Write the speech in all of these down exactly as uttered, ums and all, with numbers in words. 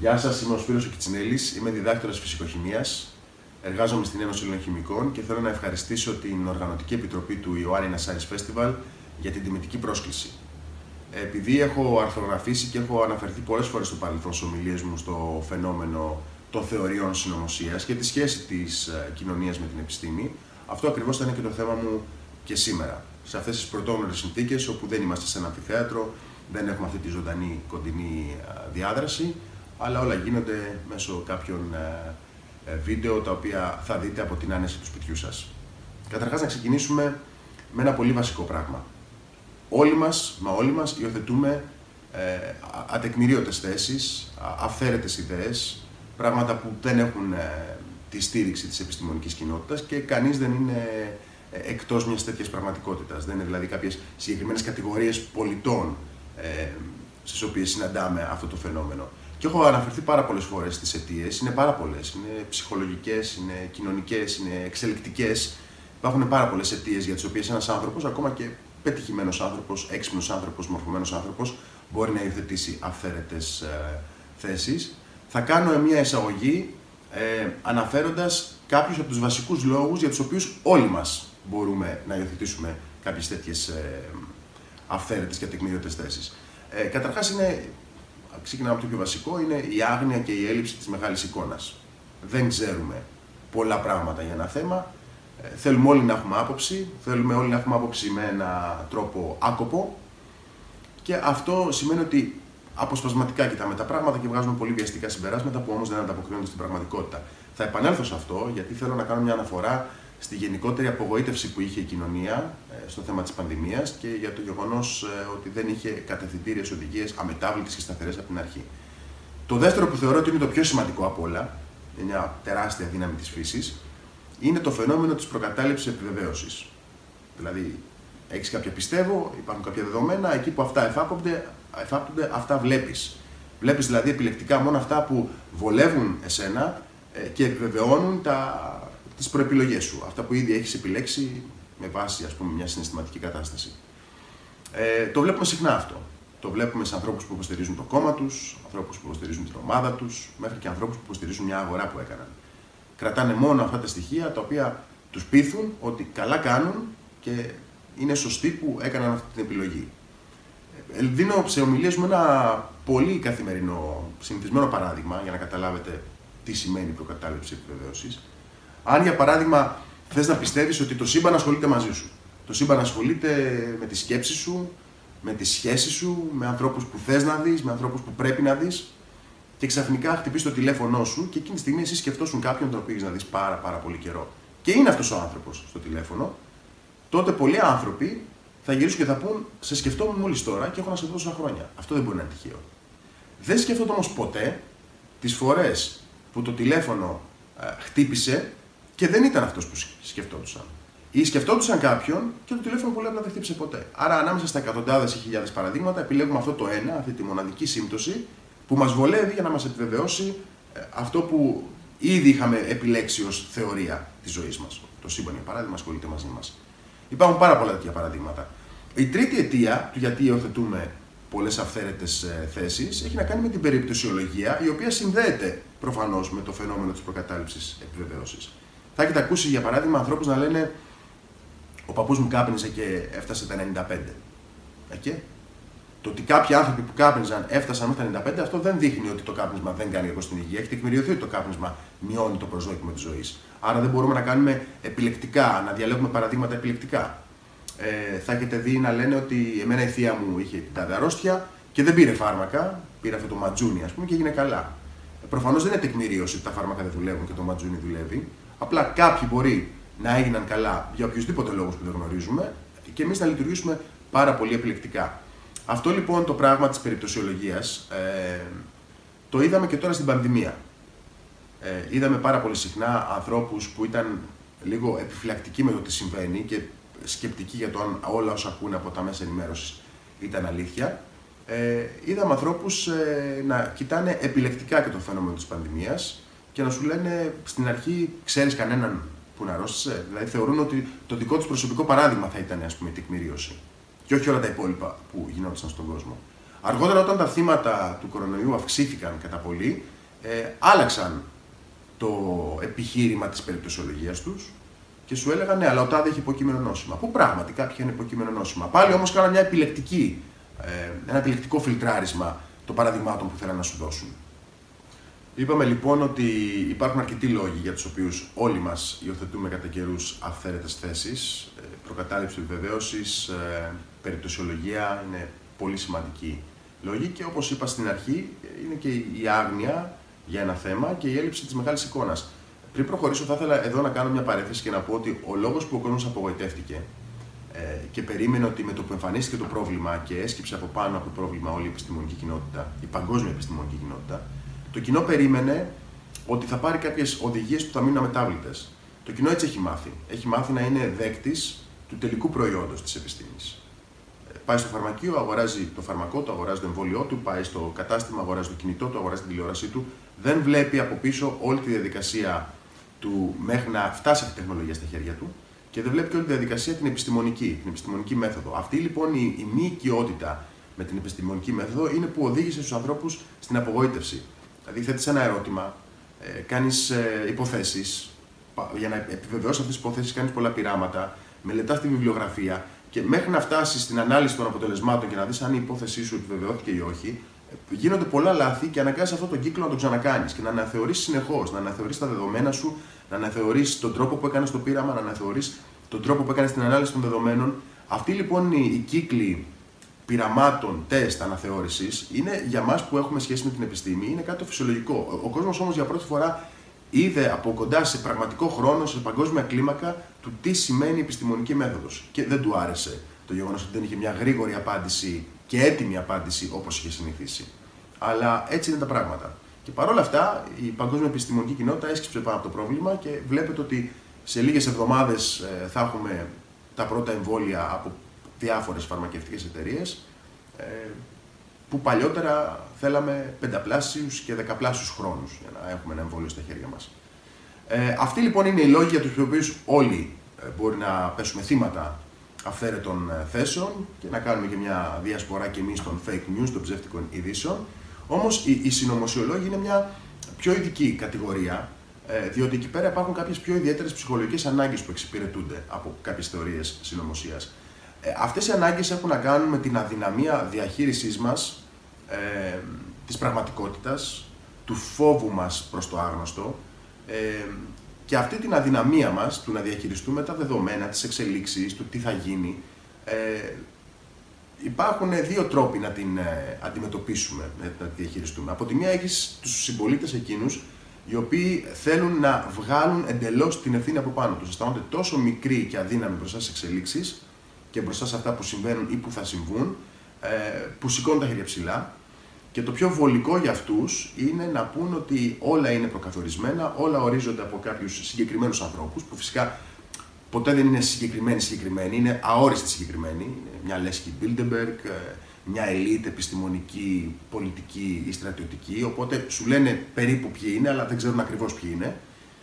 Γεια σας, είμαι ο Σπύρος ο Κιτσινέλης, είμαι διδάκτορας φυσικοχημίας, εργάζομαι στην Ένωση Ελληνοχημικών και θέλω να ευχαριστήσω την Οργανωτική Επιτροπή του Ioannina Science Festival για την τιμητική πρόσκληση. Επειδή έχω αρθρογραφήσει και έχω αναφερθεί πολλές φορές στο παρελθόν στις ομιλίες μου στο φαινόμενο των θεωριών συνωμοσίας και τη σχέση της κοινωνίας με την επιστήμη, αυτό ακριβώς θα είναι και το θέμα μου και σήμερα. Σε αυτές τις πρωτόγνωρες συνθήκες, όπου δεν είμαστε σε ένα αμφιθέατρο, δεν έχουμε αυτή τη ζωντανή κοντινή διάδραση, αλλά όλα γίνονται μέσω κάποιων βίντεο τα οποία θα δείτε από την άνεση του σπιτιού σας. Καταρχάς, να ξεκινήσουμε με ένα πολύ βασικό πράγμα. Όλοι μας, μα όλοι μας, υιοθετούμε ε, ατεκμηρίωτες θέσεις, αυθαίρετες ιδέες, πράγματα που δεν έχουν ε, τη στήριξη της επιστημονικής κοινότητας και κανείς δεν είναι ε, εκτός μιας τέτοιας πραγματικότητας. Δεν είναι δηλαδή κάποιες συγκεκριμένες κατηγορίες πολιτών ε, στις οποίες συναντάμε αυτό το φαινόμενο. Και έχω αναφερθεί πάρα πολλές φορές στις αιτίες, είναι πάρα πολλές. Είναι ψυχολογικές, είναι κοινωνικές, είναι εξελικτικές. Υπάρχουν πάρα πολλές αιτίες για τις οποίες ένας άνθρωπος, ακόμα και πετυχημένος άνθρωπος, έξυπνος άνθρωπος, μορφωμένος άνθρωπος, μπορεί να υιοθετήσει αυθαίρετες ε, θέσεις. Θα κάνω μια εισαγωγή ε, αναφέροντας κάποιους από τους βασικούς λόγους για τους οποίους όλοι μας μπορούμε να υιοθετήσουμε κάποιες τέτοιες ε, αυθαίρετες και ατεκμηρίωτες θέσεις. Ε, καταρχάς, είναι, ξεκινάμε από το πιο βασικό, είναι η άγνοια και η έλλειψη της μεγάλης εικόνας. Δεν ξέρουμε πολλά πράγματα για ένα θέμα. Ε, θέλουμε όλοι να έχουμε άποψη, θέλουμε όλοι να έχουμε άποψη με έναν τρόπο άκοπο και αυτό σημαίνει ότι αποσπασματικά κοιτάμε τα πράγματα και βγάζουμε πολύ βιαστικά συμπεράσματα που όμως δεν ανταποκρίνονται στην πραγματικότητα. Θα επανέλθω σε αυτό γιατί θέλω να κάνω μια αναφορά στη γενικότερη απογοήτευση που είχε η κοινωνία ε, στο θέμα της πανδημίας και για το γεγονός ε, ότι δεν είχε κατευθυντήριες οδηγίες αμετάβλητες και σταθερές από την αρχή. Το δεύτερο που θεωρώ ότι είναι το πιο σημαντικό από όλα, είναι μια τεράστια δύναμη της φύσης, είναι το φαινόμενο της προκατάληψης επιβεβαίωσης. Δηλαδή, έχεις κάποια πιστεύω, υπάρχουν κάποια δεδομένα, εκεί που αυτά εφάπτονται, εφάπτονται αυτά βλέπεις. Βλέπεις δηλαδή επιλεκτικά μόνο αυτά που βολεύουν εσένα ε, και επιβεβαιώνουν τα, τις προεπιλογές σου. Αυτά που ήδη έχεις επιλέξει με βάση, ας πούμε, μια συναισθηματική κατάσταση. Ε, το βλέπουμε συχνά αυτό. Το βλέπουμε σε ανθρώπους που υποστηρίζουν το κόμμα τους, ανθρώπους που υποστηρίζουν την ομάδα τους, μέχρι και ανθρώπους που υποστηρίζουν μια αγορά που έκαναν. Κρατάνε μόνο αυτά τα στοιχεία τα οποία τους πείθουν ότι καλά κάνουν και είναι σωστοί που έκαναν αυτή την επιλογή. Δίνω σε ομιλίες μου ένα πολύ καθημερινό, συνηθισμένο παράδειγμα για να καταλάβετε τι σημαίνει προκατάληψη επιβεβαίωσης. Αν για παράδειγμα θες να πιστεύεις ότι το σύμπαν ασχολείται μαζί σου, το σύμπαν ασχολείται με τη σκέψη σου, με τις σχέσεις σου, με ανθρώπους που θες να δεις, με ανθρώπους που πρέπει να δεις, και ξαφνικά χτυπείς το τηλέφωνό σου και εκείνη τη στιγμή εσύ σκεφτόσουν κάποιον τον οποίο έχεις να δεις πάρα, πάρα πολύ καιρό. Και είναι αυτός ο άνθρωπος στο τηλέφωνο, τότε πολλοί άνθρωποι θα γυρίσουν και θα πούν: σε σκεφτόμουν μόλις τώρα και έχω να σε δω τόσα χρόνια. Αυτό δεν μπορεί να είναι τυχαίο. Δεν σκέφτονται όμως ποτέ τις φορές που το τηλέφωνο ε, χτύπησε και δεν ήταν αυτός που σκεφτόντουσαν. Ή σκεφτόντουσαν κάποιον και το τηλέφωνο πολύ απλά δεν χτύπησε ποτέ. Άρα, ανάμεσα στα εκατοντάδες ή χιλιάδες παραδείγματα, επιλέγουμε αυτό το ένα, αυτή τη μοναδική σύμπτωση, που μας βολεύει για να μας επιβεβαιώσει ε, αυτό που ήδη είχαμε επιλέξει ως θεωρία της ζωής μας. Το σύμπαν, για παράδειγμα, ασχολείται μαζί μας. Υπάρχουν πάρα πολλά τέτοια παραδείγματα. Η τρίτη αιτία του γιατί υιοθετούμε πολλές αυθαίρετες ε, θέσεις έχει να κάνει με την περιπτωσιολογία, η οποία συνδέεται προφανώς με το φαινόμενο της προκατάληψης επιβεβαίωσης. Θα έχετε ακούσει, για παράδειγμα, ανθρώπους να λένε: ο παππούς μου κάπνιζε και έφτασε τα ενενήντα πέντε. Okay? Το ότι κάποιοι άνθρωποι που κάπνιζαν έφτασαν μέχρι τα ενενήντα πέντε, αυτό δεν δείχνει ότι το κάπνισμα δεν κάνει κακό στην υγεία. Έχει τεκμηριωθεί ότι το κάπνισμα μειώνει το προσδόκιμο της ζωής. Άρα δεν μπορούμε να κάνουμε επιλεκτικά, να διαλέγουμε παραδείγματα επιλεκτικά. Ε, θα έχετε δει να λένε ότι εμένα η θεία μου είχε την τάδε αρρώστια και δεν πήρε φάρμακα, πήρε αυτό το ματζούνι, ας πούμε, και έγινε καλά. Ε, προφανώς δεν είναι τεκμηρίωση ότι τα φάρμακα δεν δουλεύουν και το ματζούνι δουλεύει. Απλά κάποιοι μπορεί να έγιναν καλά για οποιουσδήποτε λόγους που δεν γνωρίζουμε και εμείς να λειτουργήσουμε πάρα πολύ επιλεκτικά. Αυτό λοιπόν το πράγμα της περιπτωσιολογίας ε, το είδαμε και τώρα στην πανδημία. Ε, είδαμε πάρα πολύ συχνά ανθρώπους που ήταν λίγο επιφυλακτικοί με το τι συμβαίνει και σκεπτικοί για το αν όλα όσα ακούνε από τα μέσα ενημέρωσης ήταν αλήθεια. Ε, είδαμε ανθρώπους ε, να κοιτάνε επιλεκτικά και το φαινόμενο της πανδημίας και να σου λένε στην αρχή: ξέρεις κανέναν που να αρρώστησε? Δηλαδή θεωρούν ότι το δικό τους προσωπικό παράδειγμα θα ήταν, ας πούμε, η τεκμηρίωση. Και όχι όλα τα υπόλοιπα που γινόντουσαν στον κόσμο. Αργότερα, όταν τα θύματα του κορονοϊού αυξήθηκαν κατά πολύ, ε, άλλαξαν το επιχείρημα της περιπτωσιολογίας τους και σου έλεγαν ναι, αλλά ο τάδε έχει υποκείμενο νόσημα. Που πράγματι κάποιοι είχαν υποκείμενο νόσημα. Πάλι όμως κάναν μια επιλεκτική, ε, ένα επιλεκτικό φιλτράρισμα των παραδειγμάτων που θέλαν να σου δώσουν. Είπαμε λοιπόν ότι υπάρχουν αρκετοί λόγοι για τους οποίους όλοι μας υιοθετούμε κατά καιρούς αυθαίρετες θέσεις. Ε, προκατάληψη επιβεβαίωσης, ε, περιπτωσιολογία είναι πολύ σημαντικοί λόγοι και όπως είπα στην αρχή είναι και η άγνοια για ένα θέμα και η έλλειψη της μεγάλης εικόνας. Πριν προχωρήσω, θα ήθελα εδώ να κάνω μια παρένθεση και να πω ότι ο λόγος που ο κόσμος απογοητεύτηκε ε, και περίμενε ότι με το που εμφανίστηκε το πρόβλημα και έσκυψε από πάνω από το πρόβλημα όλη η επιστημονική κοινότητα, η παγκόσμια επιστημονική κοινότητα, το κοινό περίμενε ότι θα πάρει κάποιες οδηγίες που θα μείνουν αμετάβλητες. Το κοινό έτσι έχει μάθει. Έχει μάθει να είναι δέκτης του τελικού προϊόντος της επιστήμης. Πάει στο φαρμακείο, αγοράζει το φαρμακό του, αγοράζει το εμβόλιό του, πάει στο κατάστημα, αγοράζει το κινητό του, αγοράζει την τηλεόρασή του. Δεν βλέπει από πίσω όλη τη διαδικασία του μέχρι να φτάσει αυτή η τεχνολογία στα χέρια του και δεν βλέπει και όλη τη διαδικασία την επιστημονική, την επιστημονική μέθοδο. Αυτή λοιπόν η, η μη οικειότητα με την επιστημονική μέθοδο είναι που οδήγησε στους ανθρώπους στην απογοήτευση. Δηλαδή, θέτεις ένα ερώτημα, ε, κάνεις ε, υποθέσεις, για να επιβεβαιώσεις αυτές τις υποθέσεις κάνεις πολλά πειράματα, μελετάς τη βιβλιογραφία και μέχρι να φτάσεις στην ανάλυση των αποτελεσμάτων και να δεις αν η υπόθεσή σου επιβεβαιώθηκε ή όχι, γίνονται πολλά λάθη και αναγκάζεις αυτόν τον κύκλο να τον ξανακάνεις και να αναθεωρείς συνεχώς, να αναθεωρείς τα δεδομένα σου, να αναθεωρείς τον τρόπο που έκανες το πείραμα, να αναθεωρείς τον τρόπο που έκανες την ανάλυση των δεδομένων. Αυτή λοιπόν η, η κύκλη πειραμάτων, τεστ, αναθεώρησης είναι για μας που έχουμε σχέση με την επιστήμη, είναι κάτι το φυσιολογικό. Ο κόσμος όμως για πρώτη φορά είδε από κοντά σε πραγματικό χρόνο, σε παγκόσμια κλίμακα, του τι σημαίνει επιστημονική μέθοδος. Και δεν του άρεσε το γεγονός ότι δεν είχε μια γρήγορη απάντηση και έτοιμη απάντηση όπως είχε συνηθίσει. Αλλά έτσι είναι τα πράγματα. Και παρόλα αυτά, η παγκόσμια επιστημονική κοινότητα έσκυψε πάνω από το πρόβλημα και βλέπετε ότι σε λίγες εβδομάδες ε, θα έχουμε τα πρώτα εμβόλια από διάφορες φαρμακευτικές εταιρείες, ε, που παλιότερα θέλαμε πενταπλάσιους και δεκαπλάσιους χρόνους για να έχουμε ένα εμβόλιο στα χέρια μας. Ε, αυτοί λοιπόν είναι οι λόγοι για τους οποίους όλοι ε, μπορεί να πέσουμε θύματα αυθαίρετων ε, θέσεων και να κάνουμε και μια διασπορά και εμείς των fake news, των ψεύτικων ειδήσεων. Όμως οι, οι συνωμοσιολόγοι είναι μια πιο ειδική κατηγορία, ε, διότι εκεί πέρα υπάρχουν κάποιες πιο ιδιαίτερες ψυχολογικές ανάγκες που εξυπηρετούνται από κάποιες θεωρίες συνωμοσίας. Ε, αυτές οι ανάγκες έχουν να κάνουν με την αδυναμία διαχείρισής μας ε, της πραγματικότητας, του φόβου μας προς το άγνωστο ε, και αυτή την αδυναμία μας του να διαχειριστούμε τα δεδομένα, τις εξελίξεις, του τι θα γίνει. Ε, υπάρχουν δύο τρόποι να την ε, αντιμετωπίσουμε, να τη διαχειριστούμε. Από τη μία έχεις τους συμπολίτες εκείνους οι οποίοι θέλουν να βγάλουν εντελώς την ευθύνη από πάνω τους. Αισθάνονται τόσο μικροί και αδύναμοι μπροστά στις εξελίξεις και μπροστά σε αυτά που συμβαίνουν ή που θα συμβούν, που σηκώνουν τα χέρια ψηλά. Και το πιο βολικό για αυτούς είναι να πούν ότι όλα είναι προκαθορισμένα, όλα ορίζονται από κάποιους συγκεκριμένους ανθρώπους, που φυσικά ποτέ δεν είναι συγκεκριμένοι συγκεκριμένοι, είναι αόριστοι συγκεκριμένοι. Είναι μια λέσχη Bilderberg, μια ελίτ επιστημονική, πολιτική ή στρατιωτική, οπότε σου λένε περίπου ποιοι είναι, αλλά δεν ξέρουν ακριβώς ποιοι είναι.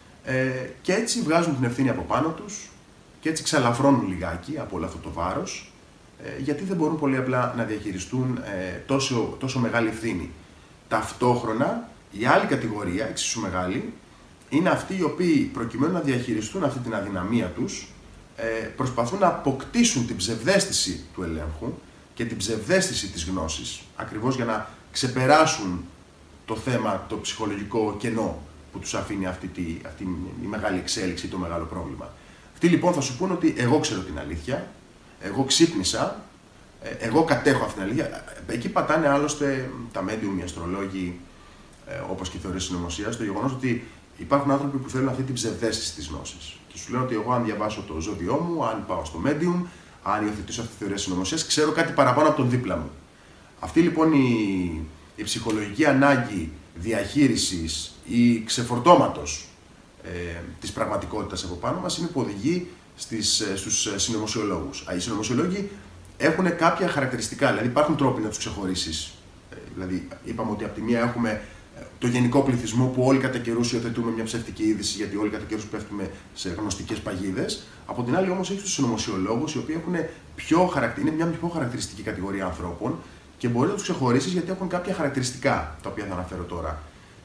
Και έτσι βγάζουν την ευθύνη από πάνω τους, και έτσι ξαλαφρώνουν λιγάκι από όλο αυτό το βάρος, γιατί δεν μπορούν πολύ απλά να διαχειριστούν τόσο, τόσο μεγάλη ευθύνη. Ταυτόχρονα, η άλλη κατηγορία, εξίσου μεγάλη, είναι αυτοί οι οποίοι προκειμένου να διαχειριστούν αυτή την αδυναμία τους, προσπαθούν να αποκτήσουν την ψευδαίσθηση του ελέγχου και την ψευδαίσθηση της γνώσης, ακριβώς για να ξεπεράσουν το θέμα, το ψυχολογικό κενό που τους αφήνει αυτή, τη, αυτή η μεγάλη εξέλιξη, το μεγάλο πρόβλημα. Αυτοί λοιπόν θα σου πούνε ότι εγώ ξέρω την αλήθεια, εγώ ξύπνησα, εγώ κατέχω αυτή την αλήθεια. Εκεί πατάνε άλλωστε τα medium, οι αστρολόγοι, όπως και οι θεωρίες συνωμοσίας, το γεγονός ότι υπάρχουν άνθρωποι που θέλουν αυτή την ψευδαίσθηση της γνώσης. Και σου λένε ότι εγώ, αν διαβάσω το ζώδιό μου, αν πάω στο medium, αν υιοθετήσω αυτή τη θεωρία συνωμοσίας, ξέρω κάτι παραπάνω από τον δίπλα μου. Αυτή λοιπόν η, η ψυχολογική ανάγκη διαχείρισης ή ξεφορτώματος ε, της πραγματικότητας από πάνω μας είναι που οδηγεί στις, στους συνωμοσιολόγους. Οι συνωμοσιολόγοι έχουν κάποια χαρακτηριστικά, δηλαδή υπάρχουν τρόποι να τους ξεχωρίσεις. Ε, δηλαδή, είπαμε ότι από τη μία έχουμε το γενικό πληθυσμό που όλοι κατά καιρούς υιοθετούμε μια ψεύτικη είδηση, γιατί όλοι κατά καιρούς πέφτουμε σε γνωστικές παγίδες. Από την άλλη, όμως, έχει τους συνωμοσιολόγους, οι οποίοι έχουν πιο χαρακτηριστική, είναι μια πιο χαρακτηριστική κατηγορία ανθρώπων και μπορεί να τους ξεχωρίσεις γιατί έχουν κάποια χαρακτηριστικά, τα οποία θα αναφέρω τώρα.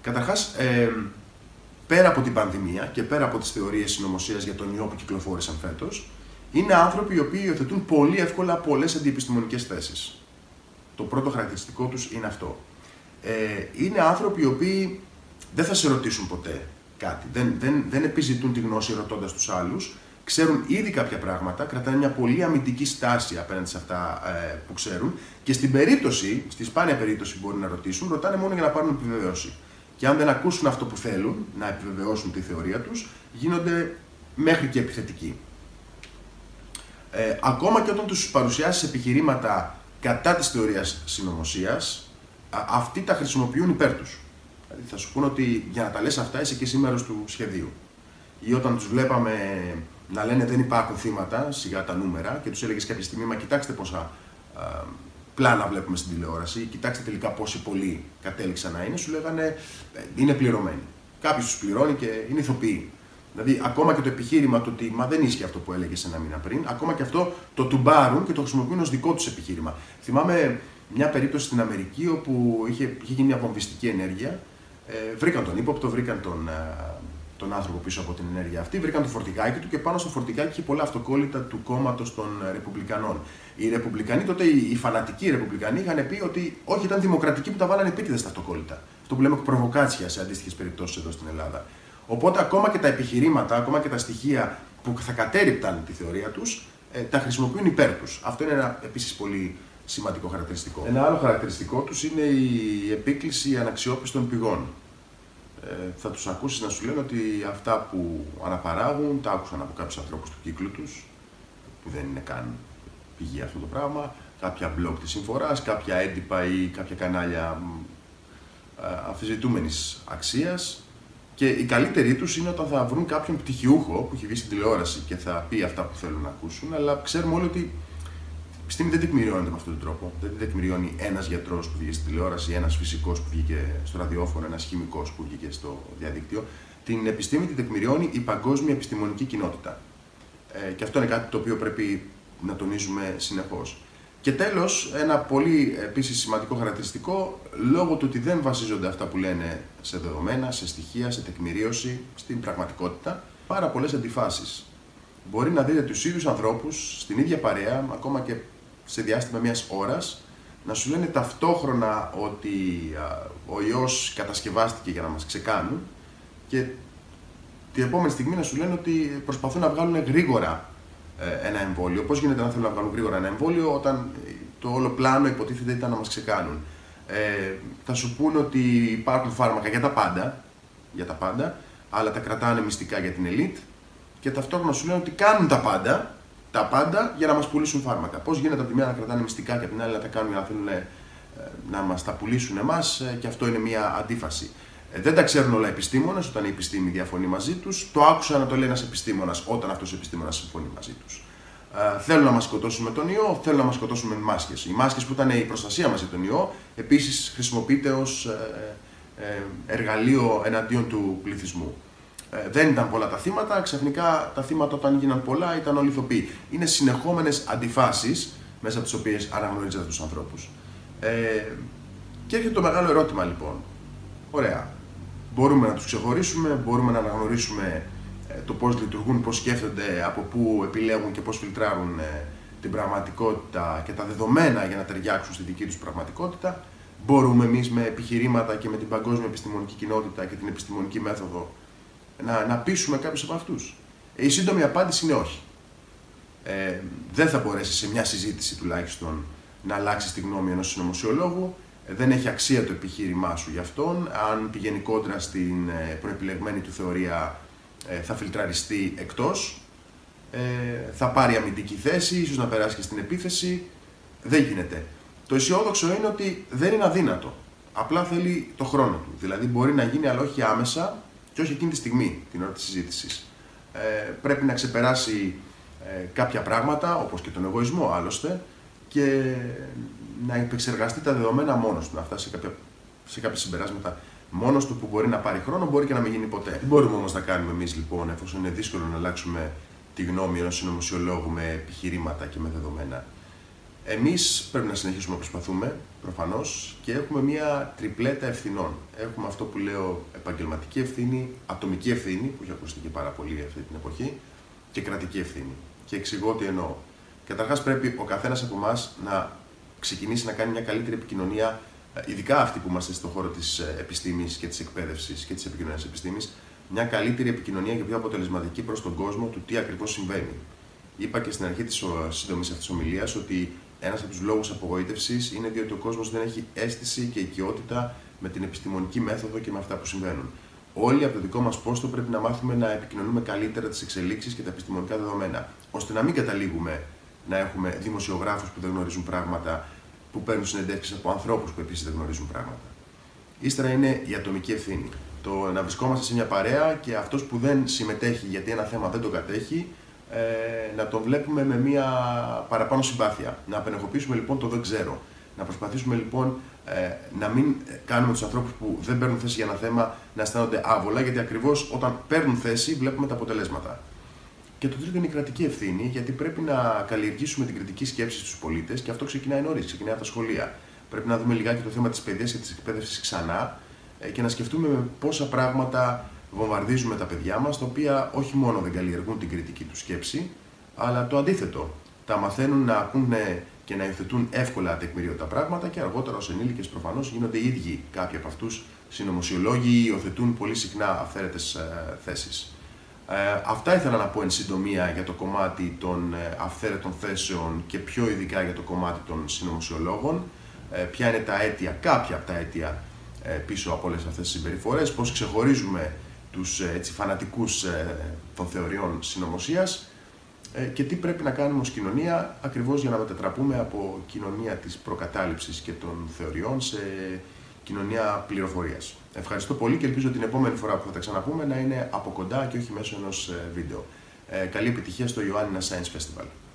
Καταρχάς, ε, πέρα από την πανδημία και πέρα από τις θεωρίες συνωμοσίας για τον ιό που κυκλοφόρησαν φέτος, είναι άνθρωποι οι οποίοι υιοθετούν πολύ εύκολα πολλές αντιεπιστημονικές θέσεις. Το πρώτο χαρακτηριστικό τους είναι αυτό. Ε, είναι άνθρωποι οι οποίοι δεν θα σε ρωτήσουν ποτέ κάτι, δεν, δεν, δεν επιζητούν τη γνώση ρωτώντας τους άλλους, ξέρουν ήδη κάποια πράγματα, κρατάνε μια πολύ αμυντική στάση απέναντι σε αυτά ε, που ξέρουν και στην περίπτωση, στη σπάνια περίπτωση που μπορεί να ρωτήσουν, ρωτάνε μόνο για να πάρουν επιβεβαίωση. Και αν δεν ακούσουν αυτό που θέλουν, να επιβεβαιώσουν τη θεωρία τους, γίνονται μέχρι και επιθετικοί. Ε, ακόμα και όταν τους παρουσιάσεις επιχειρήματα κατά της θεωρίας συνωμοσίας, α, αυτοί τα χρησιμοποιούν υπέρ τους. Δηλαδή θα σου πούνε ότι για να τα λες αυτά είσαι και εσύ μέρος του σχεδίου. Ή όταν τους βλέπαμε να λένε δεν υπάρχουν θύματα, σιγά τα νούμερα, και τους έλεγες κάποια στιγμή, μα κοιτάξτε πόσα α, πλάνα βλέπουμε στην τηλεόραση, κοιτάξτε τελικά πόσοι πολλοί κατέληξαν να είναι, σου λέγανε είναι πληρωμένοι. Κάποιος τους πληρώνει και είναι ηθοποιοί. Δηλαδή, ακόμα και το επιχείρημα του ότι μα δεν ίσχυε αυτό που έλεγες ένα μήνα πριν, ακόμα και αυτό το τουμπάρουν και το χρησιμοποιούν ως δικό τους επιχείρημα. Θυμάμαι μια περίπτωση στην Αμερική όπου είχε, είχε γίνει μια βομβιστική ενέργεια. Ε, βρήκαν τον ύποπτο, βρήκαν τον, τον άνθρωπο πίσω από την ενέργεια αυτή, βρήκαν το φορτηγάκι του και πάνω στο φορτηγάκι είχε πολλά αυτοκόλλητα του κόμματος των Ρεπουμπλικανών. Οι Ρεπουμπλικανοί, τότε οι, οι φανατικοί Ρεπουμπλικανοί, είχαν πει ότι όχι, ήταν δημοκρατικοί που τα βάλανε επίτηδες τα αυτοκόλλητα. Αυτό που λέμε προβοκάτσια σε αντίστοιχες περιπτώσεις εδώ στην Ελλάδα. Οπότε ακόμα και τα επιχειρήματα, ακόμα και τα στοιχεία που θα κατέρριπταν τη θεωρία τους, ε, τα χρησιμοποιούν υπέρ τους. Αυτό είναι ένα επίσης πολύ σημαντικό χαρακτηριστικό. Ένα άλλο χαρακτηριστικό τους είναι η επίκληση αναξιόπιστων πηγών. Ε, θα τους ακούσεις να σου λένε ότι αυτά που αναπαράγουν τα άκουσαν από κάποιους ανθρώπους του κύκλου τους, που δεν είναι καν πηγή αυτό το πράγμα, κάποια blog της Συμφοράς, κάποια έντυπα ή κάποια κανάλια αμφισβητούμενης αξίας. Και η καλύτερη τους είναι όταν θα βρουν κάποιον πτυχιούχο που έχει βγει στην τηλεόραση και θα πει αυτά που θέλουν να ακούσουν, αλλά ξέρουμε όλοι ότι η επιστήμη δεν τεκμηριώνεται με αυτόν τον τρόπο. Δεν τεκμηριώνει ένας γιατρός που βγήκε στην τηλεόραση, ένας φυσικός που βγήκε στο ραδιόφωνο, ένας χημικός που βγήκε στο διαδίκτυο. Την επιστήμη την τεκμηριώνει η παγκόσμια επιστημονική κοινότητα. Ε, και αυτό είναι κάτι το οποίο πρέπει να τονίζουμε συνεχώς. Και τέλος, ένα πολύ επίσης σημαντικό χαρακτηριστικό, λόγω του ότι δεν βασίζονται αυτά που λένε σε δεδομένα, σε στοιχεία, σε τεκμηρίωση, στην πραγματικότητα, πάρα πολλές αντιφάσεις. Μπορεί να δείτε τους ίδιους ανθρώπους στην ίδια παρέα, ακόμα και σε διάστημα μιας ώρας, να σου λένε ταυτόχρονα ότι α, ο ιός κατασκευάστηκε για να μας ξεκάνουν και την επόμενη στιγμή να σου λένε ότι προσπαθούν να βγάλουν γρήγορα ένα εμβόλιο. Πώς γίνεται να θέλουν να βγάλουν γρήγορα ένα εμβόλιο όταν το όλο πλάνο υποτίθεται ήταν να μας ξεκάνουν. Ε, θα σου πούνε ότι υπάρχουν φάρμακα για τα πάντα, για τα πάντα, αλλά τα κρατάνε μυστικά για την ελίτ και ταυτόχρονα σου λένε ότι κάνουν τα πάντα, τα πάντα για να μας πουλήσουν φάρμακα. Πώς γίνεται από τη μία να κρατάνε μυστικά και από την άλλη να τα κάνουν για να θέλουν ε, να μας τα πουλήσουν εμάς, ε, και αυτό είναι μια αντίφαση. Ε, δεν τα ξέρουν όλα οι επιστήμονες όταν η επιστήμη διαφωνεί μαζί τους. Το άκουσα να το λέει ένας επιστήμονας όταν αυτός ο επιστήμονας συμφωνεί μαζί τους. Ε, θέλουν να μας σκοτώσουν με τον ιό, θέλουν να μας σκοτώσουν με μάσκες. Οι μάσκες που ήταν η προστασία μας για τον ιό, επίσης χρησιμοποιείται ως ε, ε, εργαλείο εναντίον του πληθυσμού. Ε, δεν ήταν πολλά τα θύματα, ξαφνικά τα θύματα όταν γίναν πολλά ήταν όλοι ηθοποιοί. Είναι συνεχόμενες αντιφάσεις μέσα από τις οποίες αναγνωρίζετε τους ανθρώπους. Ε, και έρχεται το μεγάλο ερώτημα λοιπόν. Ωραία. Μπορούμε να τους ξεχωρίσουμε, μπορούμε να αναγνωρίσουμε το πώς λειτουργούν, πώς σκέφτονται, από πού επιλέγουν και πώς φιλτράρουν την πραγματικότητα και τα δεδομένα για να ταιριάξουν στη δική τους πραγματικότητα. Μπορούμε εμείς με επιχειρήματα και με την παγκόσμια επιστημονική κοινότητα και την επιστημονική μέθοδο να, να πείσουμε κάποιους από αυτούς. Η σύντομη απάντηση είναι όχι. Ε, δεν θα μπορέσει σε μια συζήτηση τουλάχιστον να αλλάξει τη γνώμη ενός συνωμοσιολόγου. Δεν έχει αξία το επιχείρημά σου γι' αυτόν. Αν πηγαίνει κόντρα στην προεπιλεγμένη του θεωρία, θα φιλτραριστεί εκτός. Θα πάρει αμυντική θέση, ίσως να περάσει και στην επίθεση. Δεν γίνεται. Το αισιόδοξο είναι ότι δεν είναι αδύνατο. Απλά θέλει το χρόνο του. Δηλαδή μπορεί να γίνει, αλλά όχι άμεσα και όχι εκείνη τη στιγμή, την ώρα της συζήτησης. Πρέπει να ξεπεράσει κάποια πράγματα, όπως και τον εγωισμό άλλωστε, και να επεξεργαστεί τα δεδομένα μόνος του, να φτάσει σε κάποια, σε κάποια συμπεράσματα μόνος του που μπορεί να πάρει χρόνο, μπορεί και να μην γίνει ποτέ. Τι μπορούμε όμως να κάνουμε εμείς λοιπόν, εφόσον είναι δύσκολο να αλλάξουμε τη γνώμη ενός συνωμοσιολόγου με επιχειρήματα και με δεδομένα. Εμείς πρέπει να συνεχίσουμε να προσπαθούμε, προφανώς, και έχουμε μια τριπλέτα ευθυνών. Έχουμε αυτό που λέω επαγγελματική ευθύνη, ατομική ευθύνη, που έχει ακουστεί και πάρα πολύ αυτή την εποχή, και κρατική ευθύνη. Και εξηγώ τι εννοώ. Καταρχάς, πρέπει ο καθένας από εμάς να ξεκινήσει να κάνει μια καλύτερη επικοινωνία, ειδικά αυτοί που είμαστε στον χώρο της επιστήμης και της εκπαίδευσης και της επικοινωνίας επιστήμης, μια καλύτερη επικοινωνία και πιο αποτελεσματική προς τον κόσμο του τι ακριβώς συμβαίνει. Είπα και στην αρχή της σύντομης αυτής ομιλίας ότι ένας από τους λόγους απογοήτευσης είναι διότι ο κόσμος δεν έχει αίσθηση και οικειότητα με την επιστημονική μέθοδο και με αυτά που συμβαίνουν. Όλοι από το δικό μας πόστο πρέπει να μάθουμε να επικοινωνούμε καλύτερα τις εξελίξεις και τα επιστημονικά δεδομένα, ώστε να μην καταλήγουμε να έχουμε δημοσιογράφους που δεν γνωρίζουν πράγματα, που παίρνουν συνεντεύξεις από ανθρώπους που επίσης δεν γνωρίζουν πράγματα. Ύστερα είναι η ατομική ευθύνη. Το να βρισκόμαστε σε μια παρέα και αυτός που δεν συμμετέχει γιατί ένα θέμα δεν το κατέχει, ε, να τον βλέπουμε με μια παραπάνω συμπάθεια. Να απενεχοποιήσουμε λοιπόν το δεν ξέρω. Να προσπαθήσουμε λοιπόν ε, να μην κάνουμε τους ανθρώπους που δεν παίρνουν θέση για ένα θέμα να αισθάνονται άβολα, γιατί ακριβώς όταν παίρνουν θέση βλέπουμε τα αποτελέσματα. Και το τρίτο είναι η κρατική ευθύνη, γιατί πρέπει να καλλιεργήσουμε την κριτική σκέψη στους πολίτες και αυτό ξεκινάει νωρίς, ξεκινάει από τα σχολεία. Πρέπει να δούμε λιγάκι το θέμα της παιδείας και της εκπαίδευσης ξανά και να σκεφτούμε με πόσα πράγματα βομβαρδίζουμε τα παιδιά μας, τα οποία όχι μόνο δεν καλλιεργούν την κριτική του σκέψη, αλλά το αντίθετο. Τα μαθαίνουν να ακούνε και να υιοθετούν εύκολα τεκμηριώτα πράγματα και αργότερα ως ενήλικες προφανώς γίνονται οι ίδιοι κάποιοι από αυτούς συνωμοσιολόγοι ή υιοθετούν πολύ συχνά αυθαίρετες ε, θέσεις. Ε, αυτά ήθελα να πω εν συντομία για το κομμάτι των ε, αυθαίρετων θέσεων και πιο ειδικά για το κομμάτι των συνωμοσιολόγων. Ε, ποια είναι τα αίτια, κάποια από τα αίτια ε, πίσω από όλες αυτές τις συμπεριφορές, πώς ξεχωρίζουμε τους ε, έτσι, φανατικούς ε, των θεωριών συνωμοσίας ε, και τι πρέπει να κάνουμε ως κοινωνία ακριβώς για να μετατραπούμε από κοινωνία της προκατάληψης και των θεωριών σε κοινωνία πληροφορίας. Ευχαριστώ πολύ και ελπίζω την επόμενη φορά που θα τα ξαναπούμε να είναι από κοντά και όχι μέσω ενός βίντεο. Ε, καλή επιτυχία στο Ioannina Science Festival.